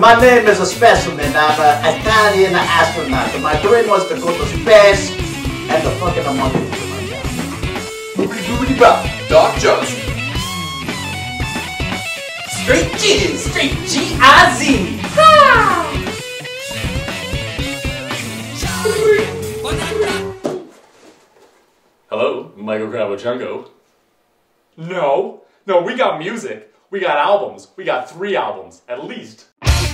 My name is a specimen. I'm an Italian astronaut. My dream was to go to space and to fucking a monkey to my job. Boopity bop, Doc Jones. Straight G, straight G-I-Z. Ha! Hello, Michael Kravachenko. No, we got music. We got albums. We got 3 albums, at least.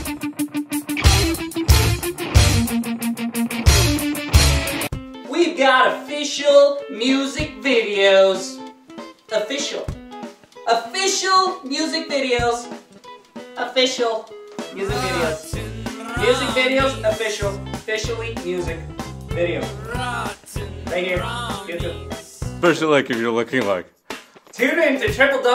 We've got official music videos. Official music videos. Official music videos. Music videos, official. Officially music videos. Right here, YouTube. Especially like if you're looking like. Tune in to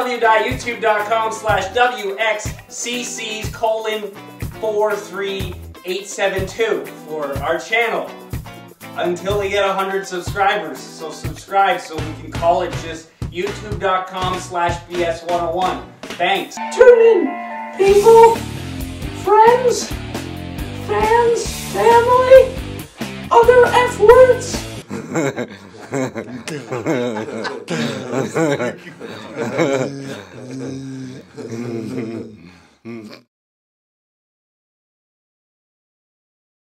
www.youtube.com/WXCCs:43872 for our channel until we get 100 subscribers. So subscribe so we can call it just youtube.com/BS101. Thanks. Tune in, people, friends, fans, family, other F words.